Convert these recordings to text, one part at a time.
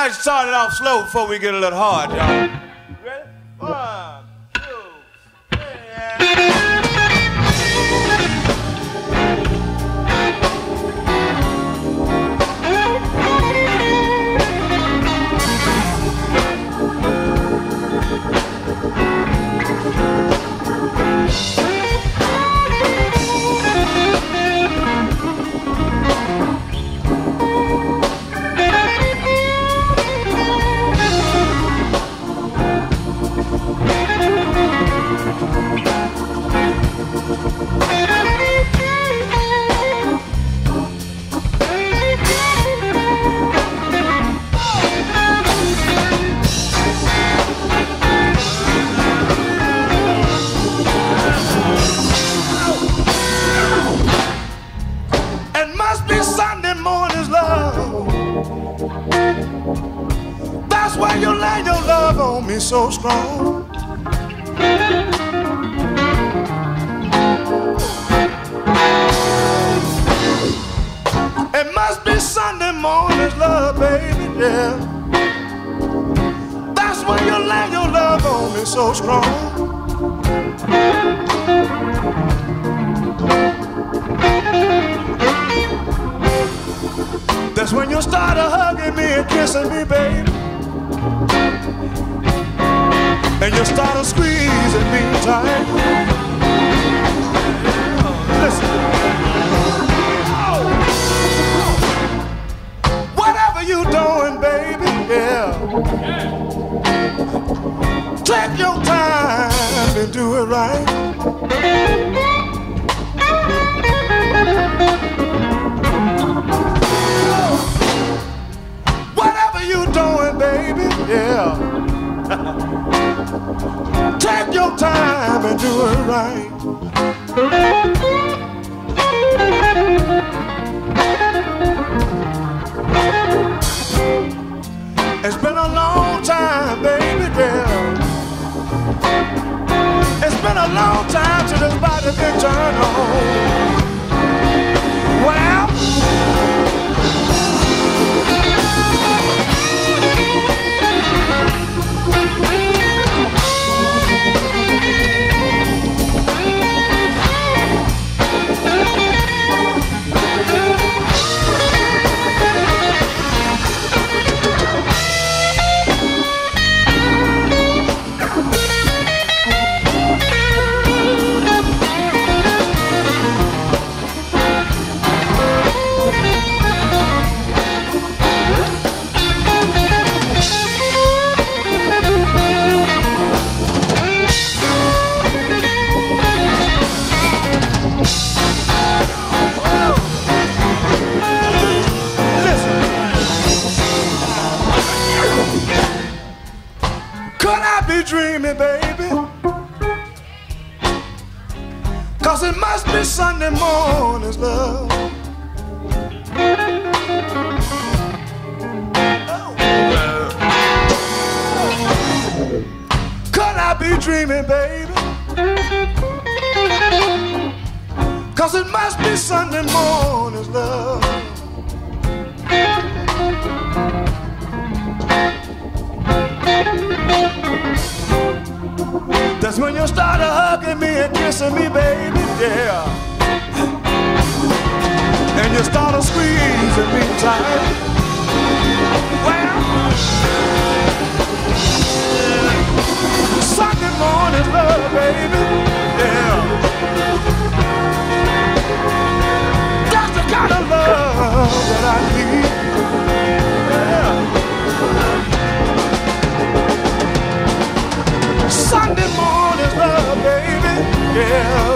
like to start it off slow before we get a little hard, y'all. Ready? 1, 2, 3. That's why you lay your love on me so strong. It must be Sunday morning's love, baby, yeah. That's why you lay your love on me so strong. That's when you started hugging me and kissing me, baby. And you started squeezing me tight. Listen. Oh. Whatever you doing, baby, yeah. Take your time and do it right. You doing, baby, yeah. Take your time and do it right. It's been a long time, baby, girl. It's been a long time since this body been turned on. Well, dreaming, baby, 'cause it must be Sunday morning's love. Could I be dreaming, baby, 'cause it must be Sunday morning's love. That's when you started hugging me and kissing me, baby, yeah. And you started squeezing me tight. Well, Sunday morning love, baby, yeah. That's the kind of love that I need, yeah. Sunday morning's love, baby, yeah.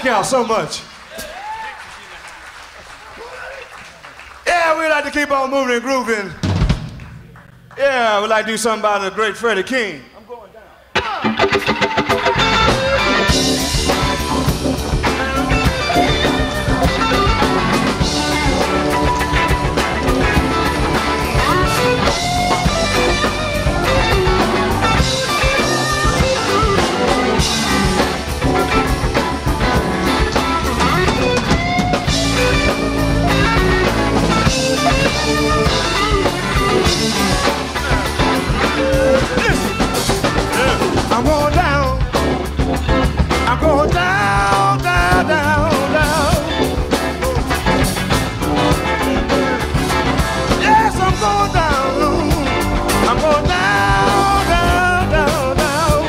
y'all so much. Yeah, we like to keep on moving and grooving. Yeah, we like to do something about the great Freddie King. I'm going down. I'm going down. I'm going down, down, down, down. Yes, I'm going down. I'm going down, down, down, down.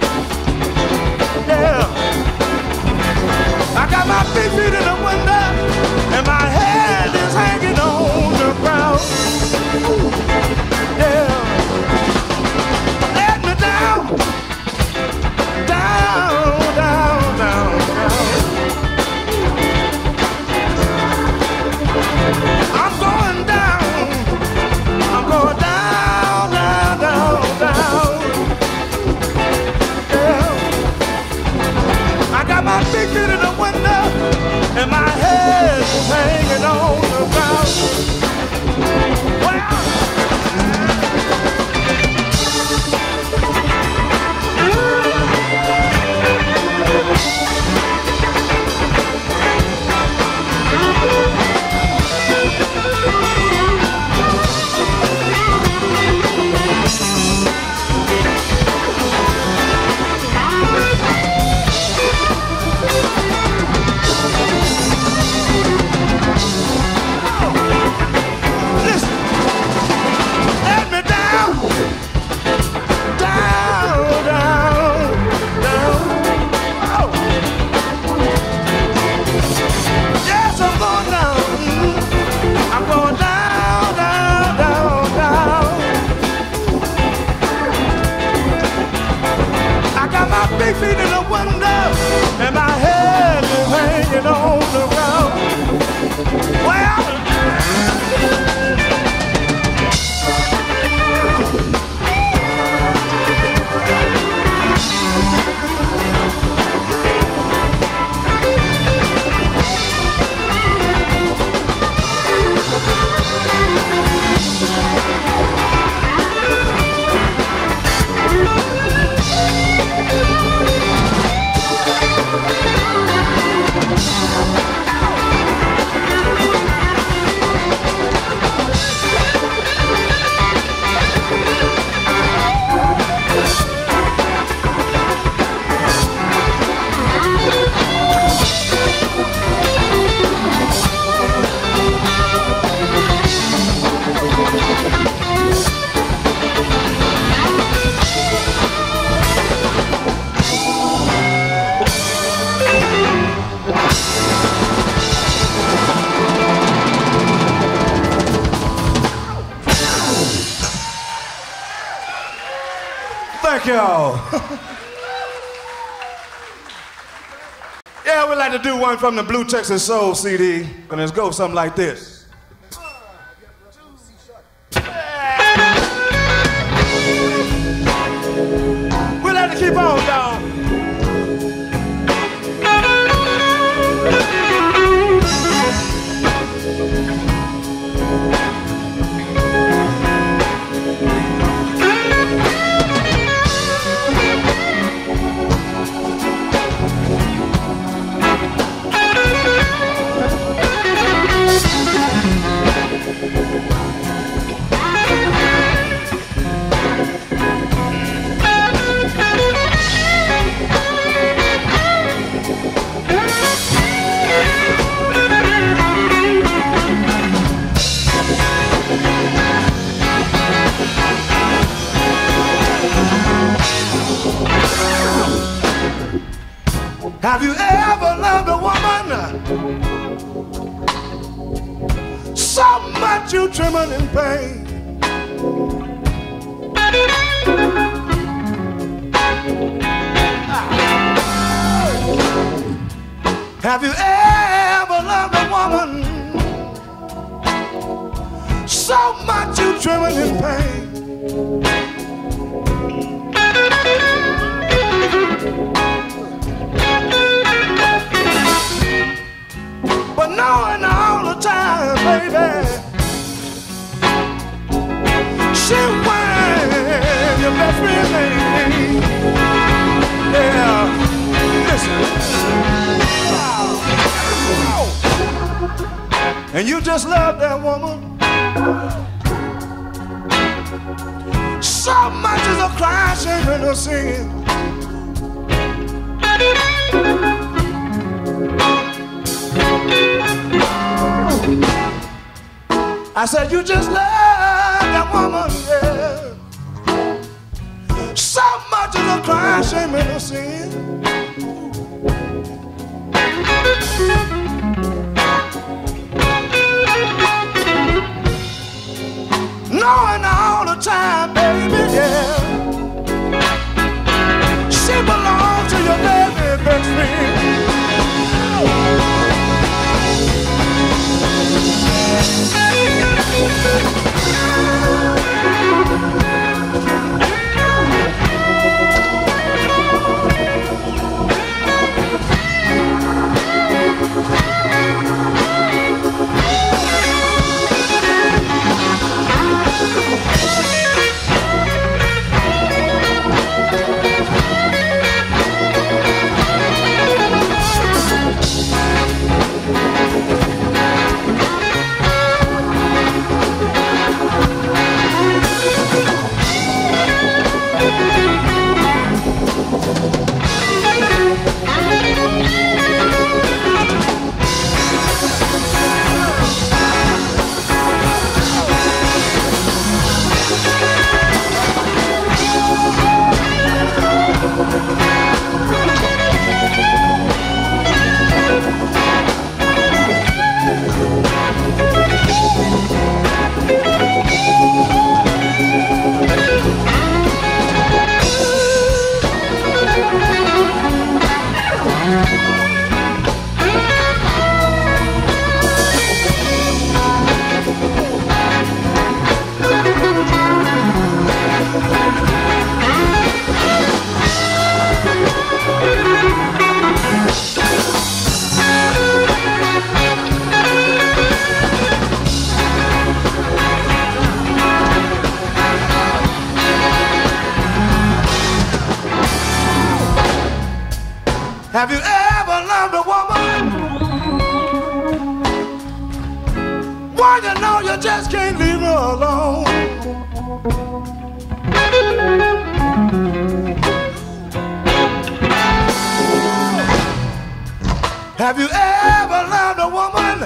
Yeah. I got my big feet in the window and my head is hanging on the ground. Yeah. Let me down. Down, down, down, down. I'm going down. I'm going down, down, down, down. Yeah. I got my big feet in the window and my head is hanging on the ground. Well, big feet in the window and my head is hanging on the ground. Well, thank y'all. Yeah, we like to do one from the Blue Texas Soul CD, and it goes something like this. We like to keep on, y'all. Have you ever loved a woman so much you tremble in pain? Have you ever loved a woman so much you tremble in pain? But knowing all the time, baby, she wears your best friend's name. Yeah, listen. And you just love that woman so much as a cry, singing or singing. I said you just love that woman, yeah, so much as a cry, singing or singing. Knowing all the time, baby, yeah, she belongs to your baby best friend. Have you ever loved a woman? Well, you know you just can't leave her alone. Have you ever loved a woman?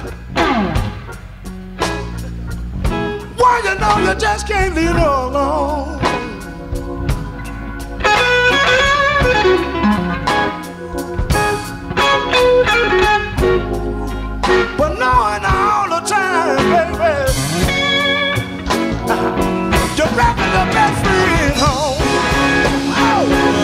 Well, you know you just can't leave her alone. But knowing all the time, baby, you're bringing the best friend home. Oh.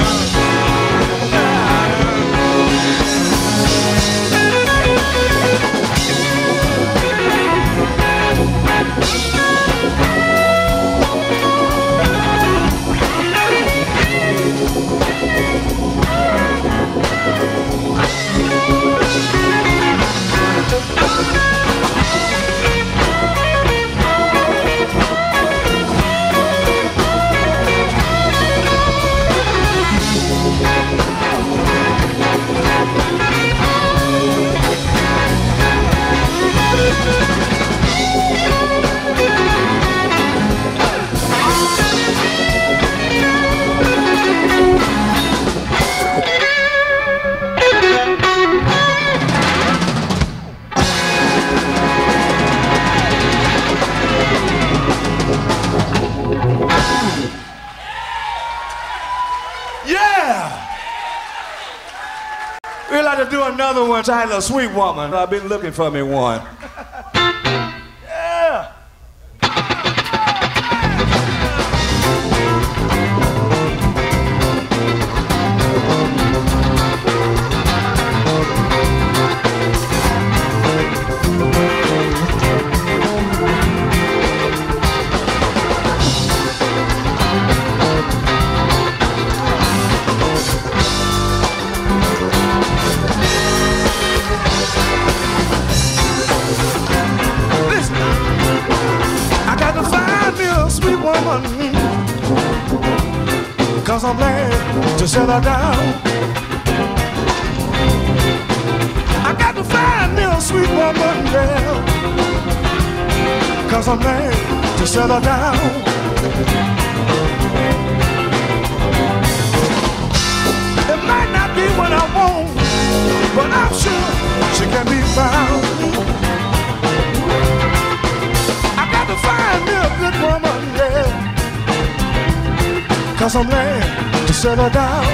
We'd like to do another one titled Sweet Woman. I've been looking for me one. Yeah. woman, 'cause I'm glad to settle down. I got to find me a sweet woman, yeah, 'cause I'm glad to settle down. It might not be what I want, but I'm sure she can be found. I got to find me a good woman, yeah, 'cause I'm glad to settle down.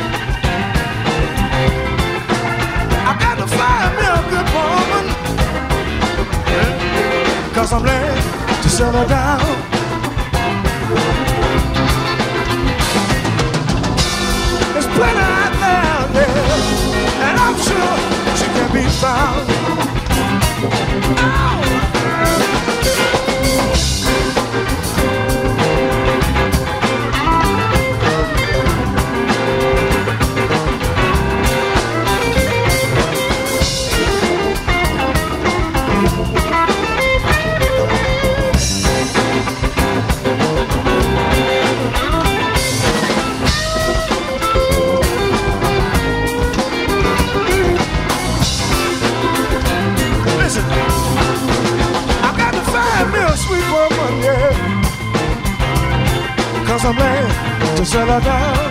I got to find me a good woman, yeah, 'cause I'm glad to settle down. There's plenty out there, yeah, and I'm sure she can be found. Oh. Cause I'm glad to settle down.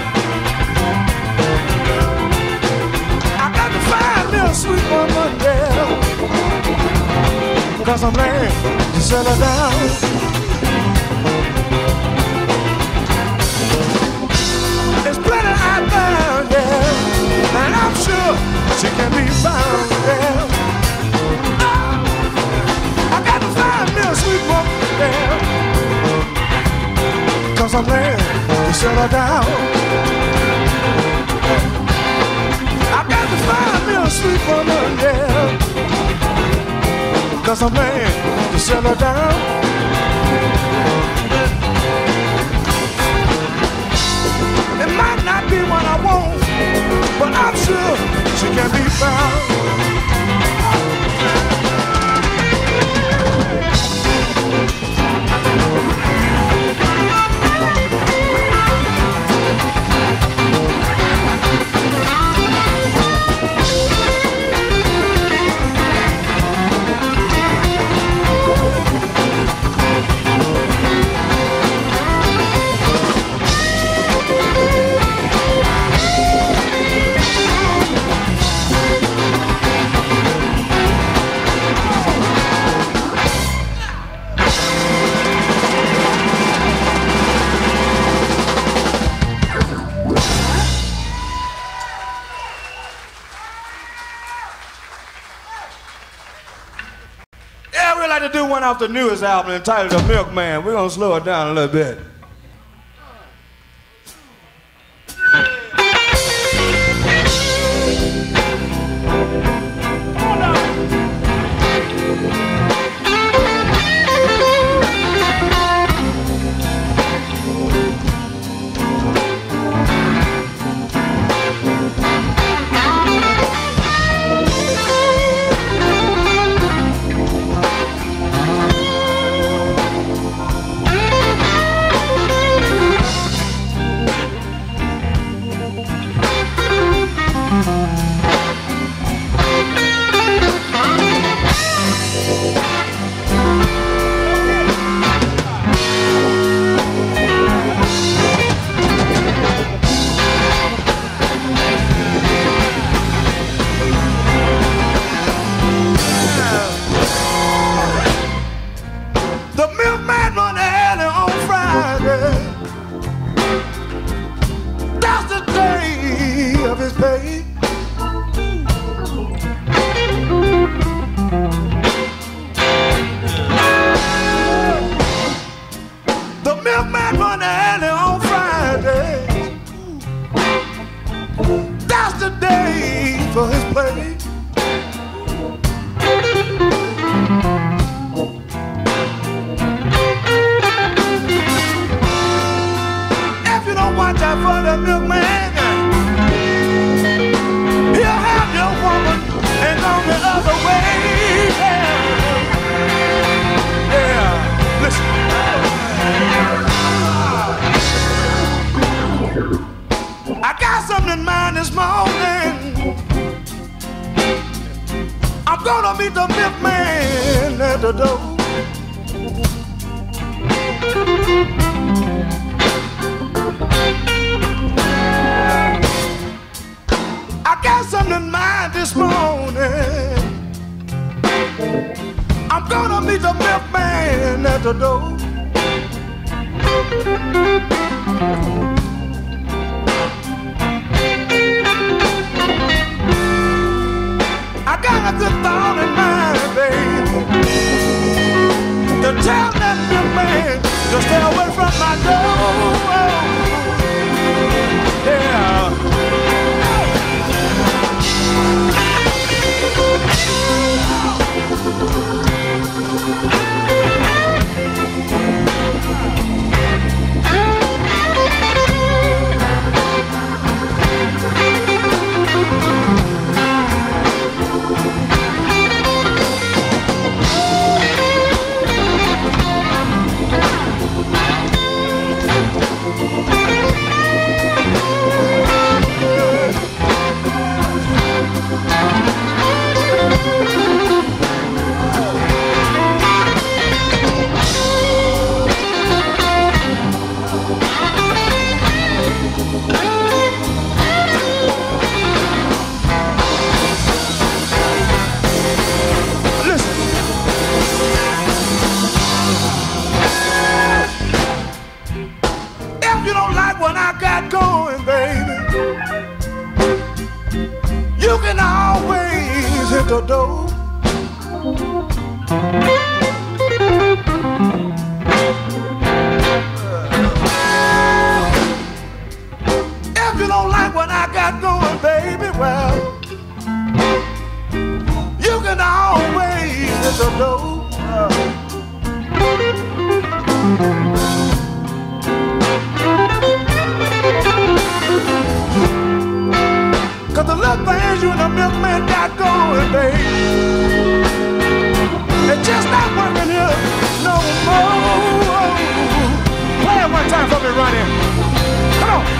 I got to find me a sweet woman, yeah, cause I'm glad to settle down. There's plenty out there, yeah, and I'm sure she can be found, yeah. I got to find me a sweet woman, yeah, cause I'm glad to settle down. I got to find me a sweet woman, yeah, cause I'm glad to settle down. It might not be what I want, but I'm sure she can be found. To do one off the newest album entitled The Milkman. We're gonna slow it down a little bit. meet the milkman at the door. I got something in mind this morning. I'm gonna meet the milkman at the door. I got a good thought in mind, baby, to tell that milkman to stay away from my door. Yeah. The door. If you don't like what I got going, baby, well, you can always hit the door. 'Cause the little things you and the milkman got going, baby, it's just not working here no more. Play it one time for me, Ronnie. Come on.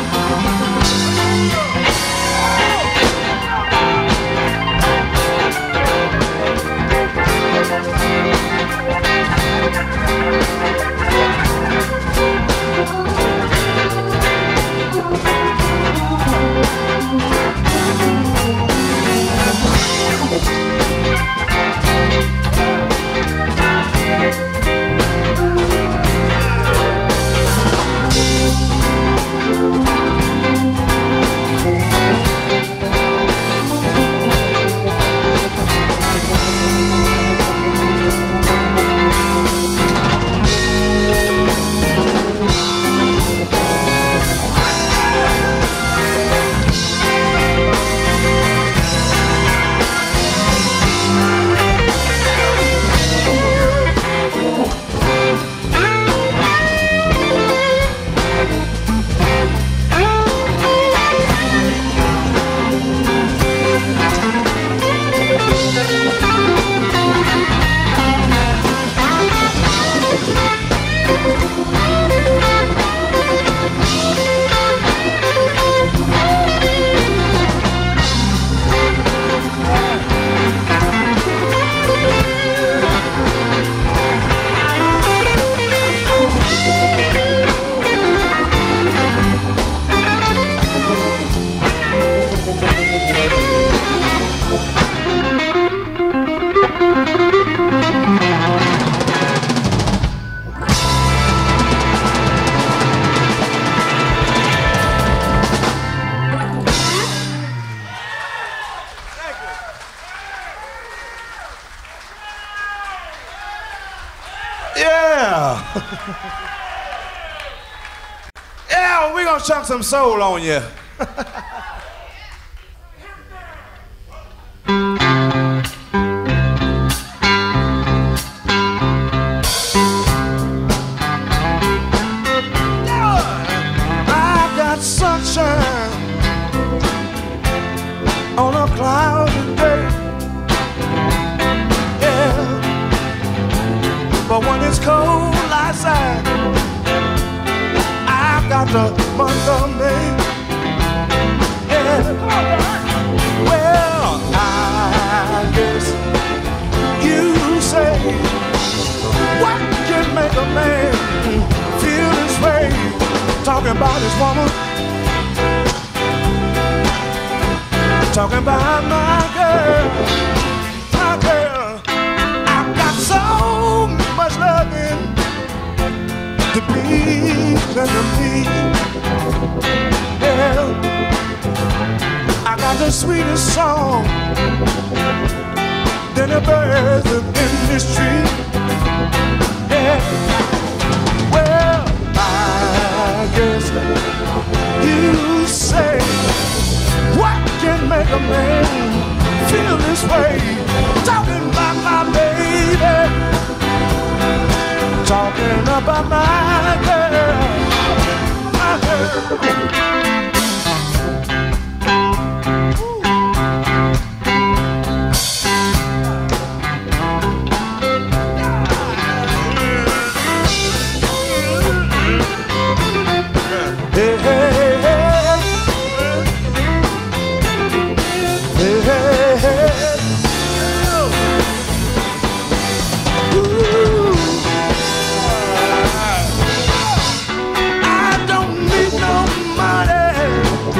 Yeah. Yeah, we're gonna chunk some soul on you. I've got sunshine on a cloudy day. Yeah. But when it's cold outside, I've got the month of May. Yeah. Well, I guess talking about his woman, talking about my girl, my girl. I've got so much loving to please and to me. Yeah, I got the sweetest song than the birds in this tree. Yeah, well, I guess you say, what can make a man feel this way? Talking about my baby, talking about my girl, my girl. Hey, hey, hey, hey, hey, hey. Ooh. I don't need no money,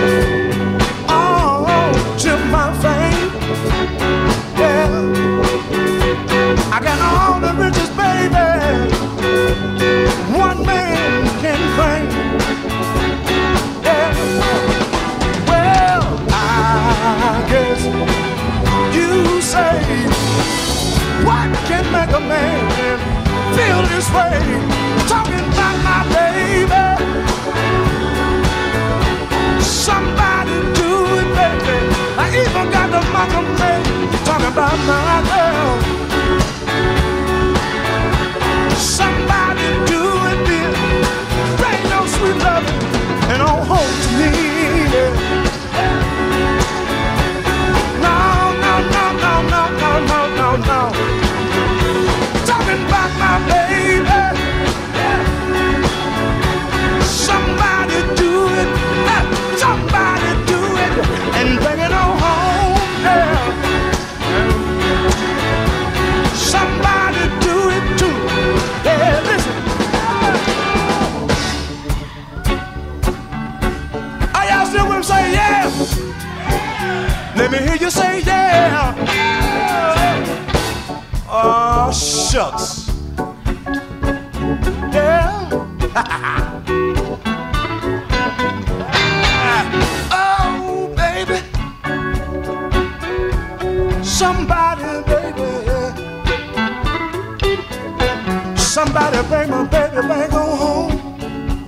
oh, to my fame. Yeah, I got all the riches, baby, one man can claim. I guess you say, what can make a man feel this way? Talking about my baby, somebody do it, baby. I even got the mother man talking about my girl. Somebody do it, dear. Bring no sweet loving and don't hold to me, yeah. No. Talking about my baby, yeah. Somebody do it, somebody do it, and bring it on home, yeah. Somebody do it too, yeah. Listen, are y'all still with me? Say yeah. Let me hear you say yeah. Oh, shucks. Yeah. Oh, baby. Somebody, baby. Somebody bring my baby back on home.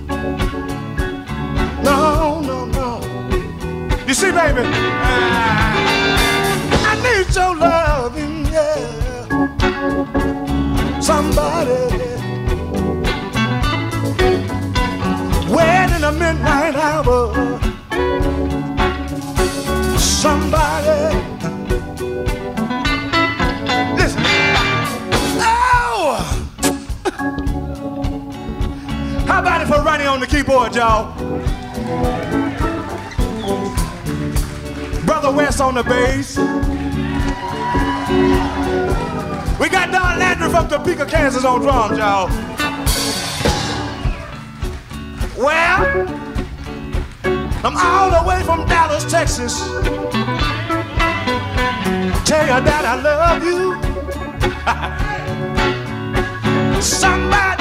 No, no, no. You see, baby, I need your loving, yeah. Somebody when in the midnight hour, somebody listen. Oh, how about it for Ronnie on the keyboard, y'all? Brother West on the bass. We got Don Landry from Topeka, Kansas on drums, y'all. Well, I'm all the way from Dallas, Texas. Tell you that I love you. Somebody.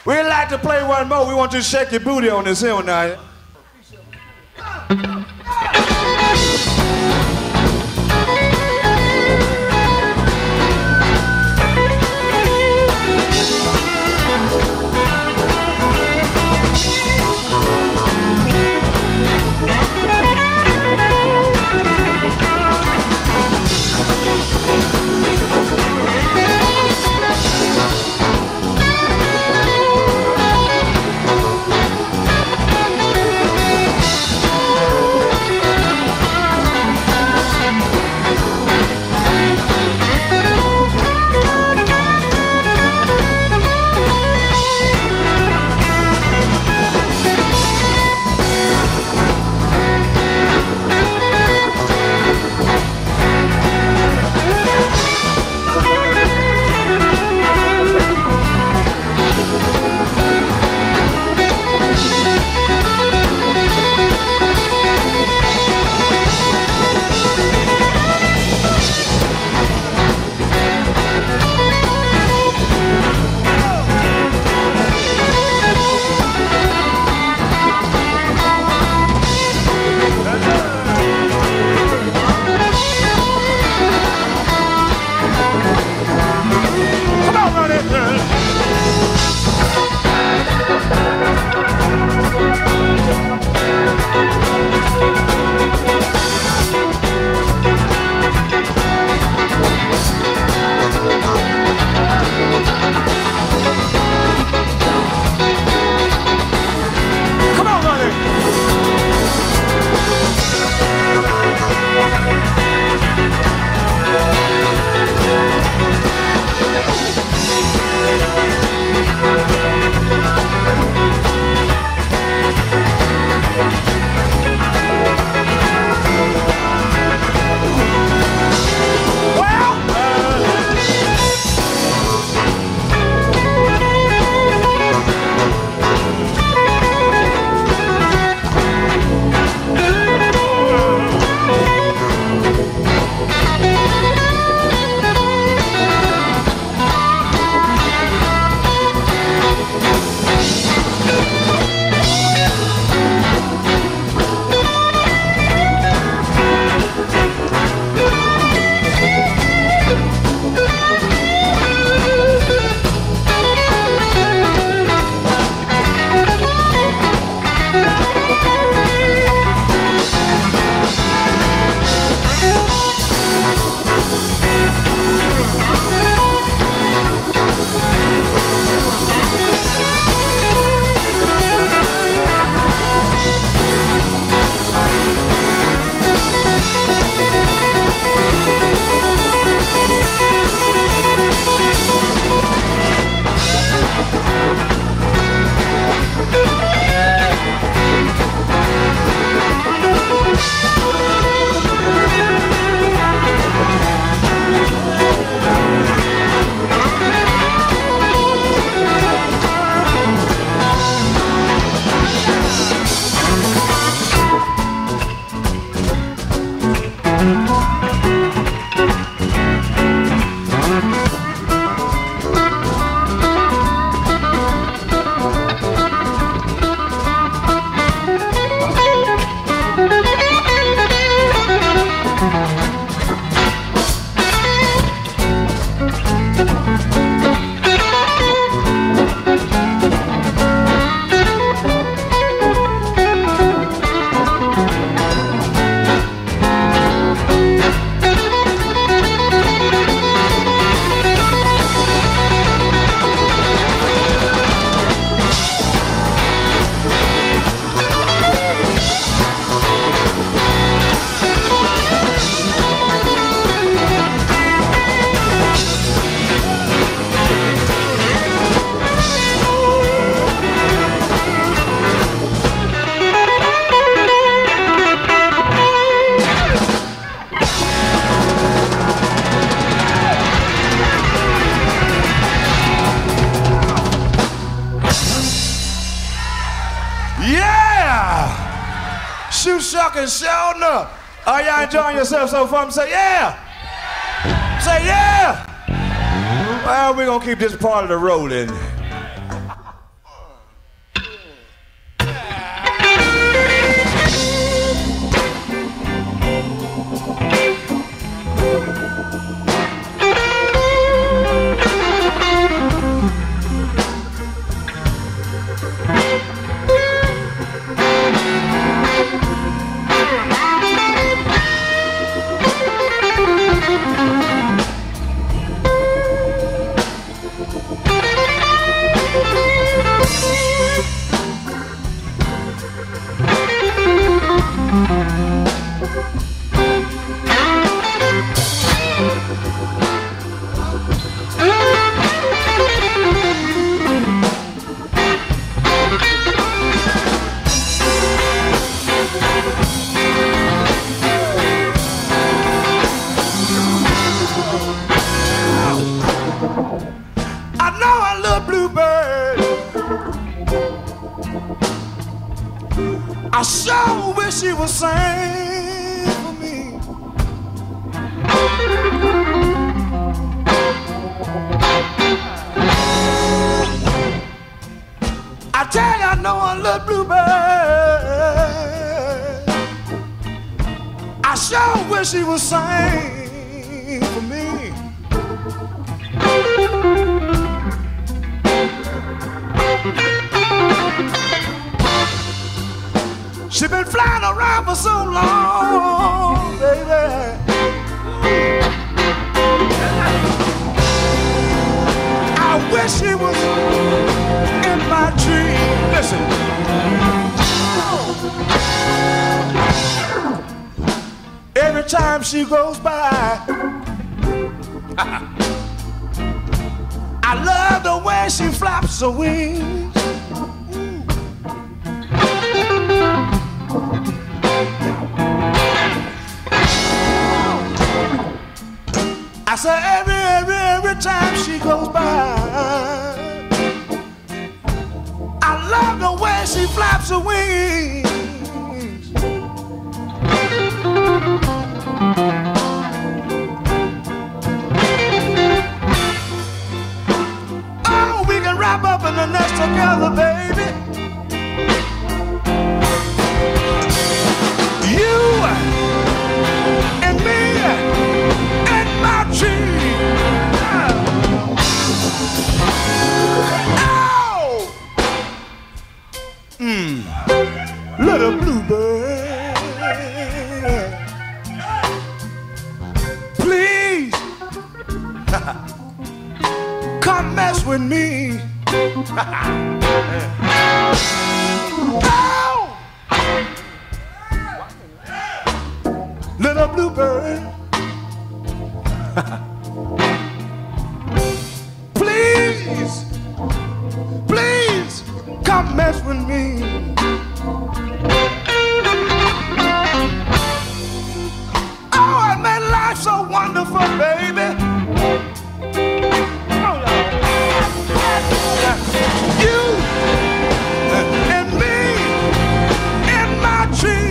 We'd like to play one more. We want you to shake your booty on this hill now. Shoot, shuck, and showing up. Are y'all enjoying yourself so far? Say yeah. Say yeah. Well, we're gonna keep this part of the rolling. I sure wish she would sing for me. I tell you, I know a little bluebird. I sure wish she would sing for me. She been flying around for so long, baby. I wish she was in my dream. Listen. Every time she goes by, I love the way she flaps her wings. I say every time she goes by, I love the way she flaps her wings. Oh, we can wrap up in the nest together, baby. You and me and my tree. Oh, little bluebird, please come mess with me. Oh, little bluebird. Please, please come mess with me. Oh, it made life so wonderful, baby. Oh, you and me in my tree.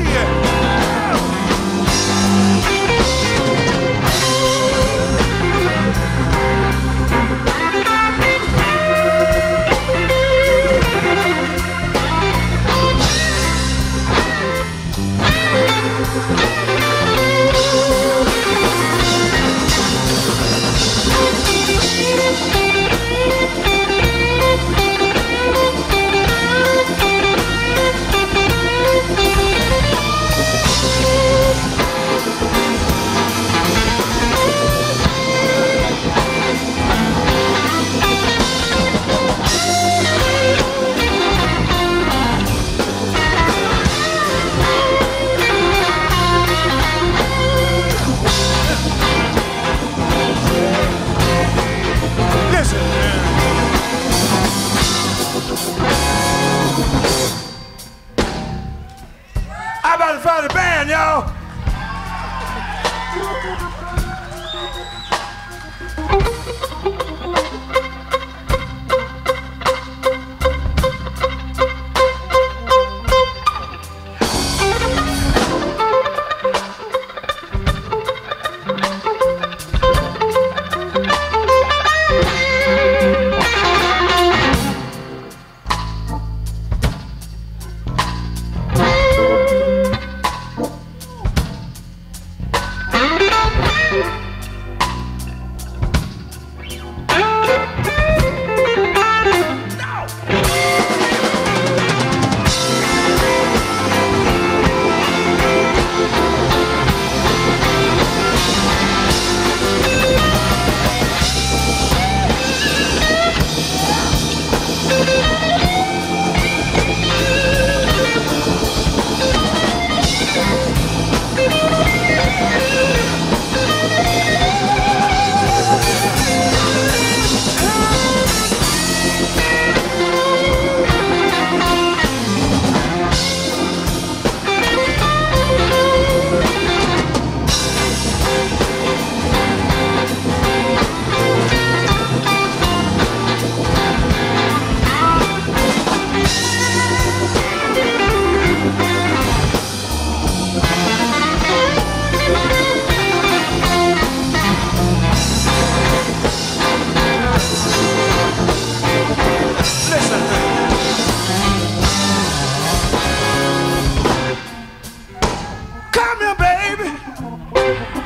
How about the Friday band, y'all?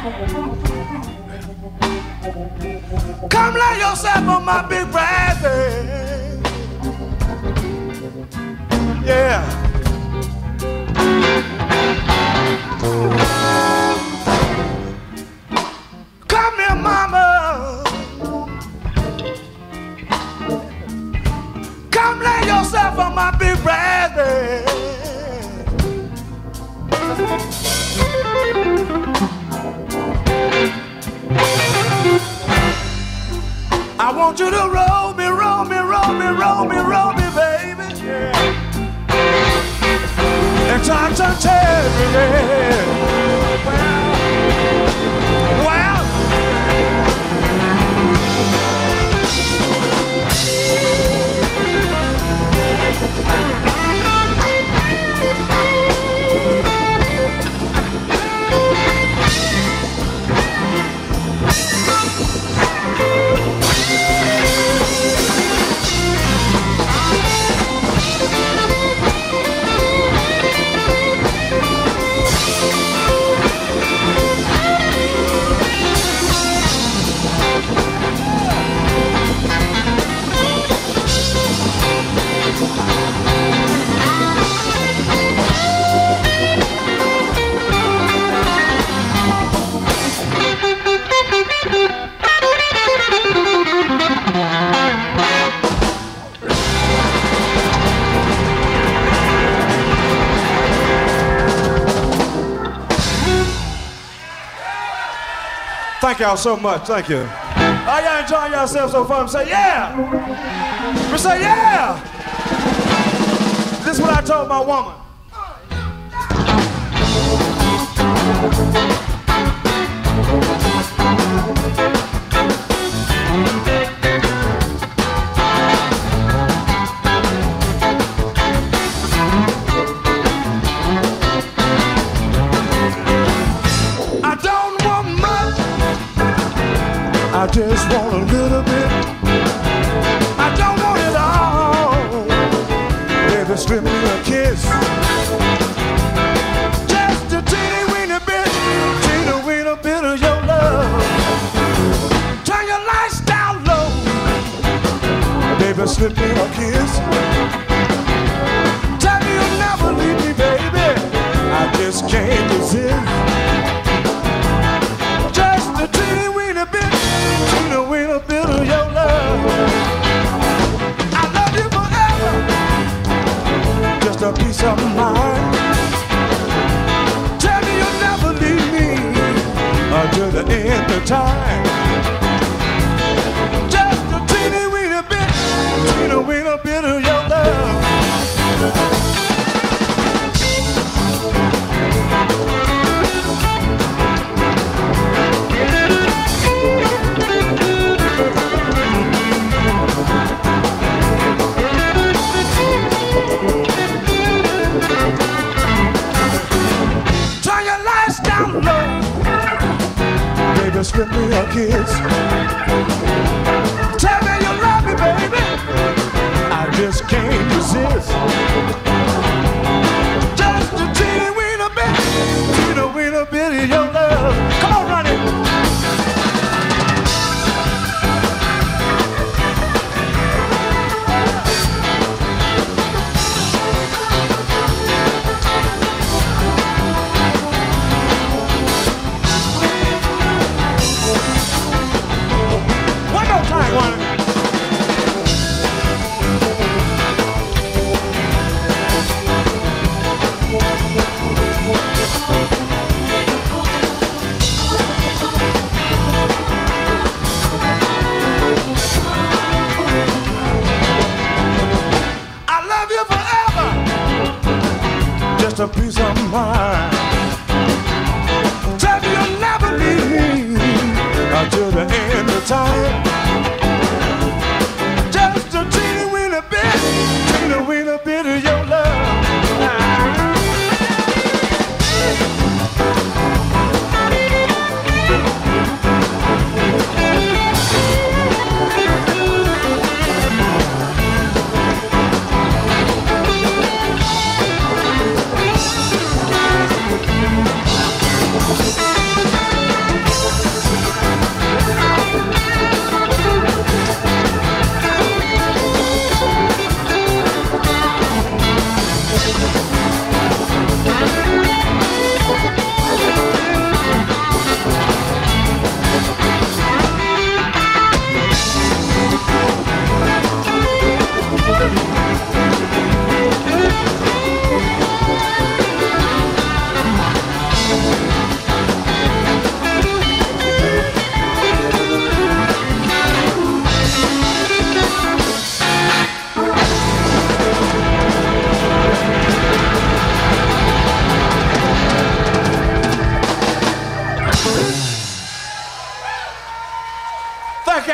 Come lay yourself on my big brass bed. Yeah. Come here, mama. Come lay yourself on my big brass bed. I want you to roll me, roll me, roll me, roll me, roll me, baby. Yeah. And touch and tell me, yeah. Well. Thank y'all so much. Thank you. Are y'all enjoying yourselves so far? Say yeah. We say yeah. This is what I told my woman. I just want a little bit. I don't want it all. Baby, strip me a kiss. Just a teeny weeny bit of your love. Turn your lights down low. Baby, slip me a kiss. Tell me you'll never leave me, baby. I just can't resist. Just a teeny weeny bit. A bit of your love. I love you forever. Just a piece of mind. Tell me you'll never leave me until the end of time. Just a teeny weeny bit of your love. Baby, slip me a kiss. Tell me you love me, baby. I just can't resist. Just a teeny weeny bit of your love. Come on, Ronnie. A piece of mind. Tell me you'll never leave me until the end of time. Just a teeny weeny bit of your love.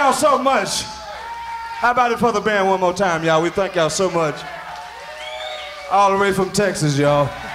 y'all so much. How about it for the band one more time, y'all? We thank y'all so much. All the way from Texas, y'all.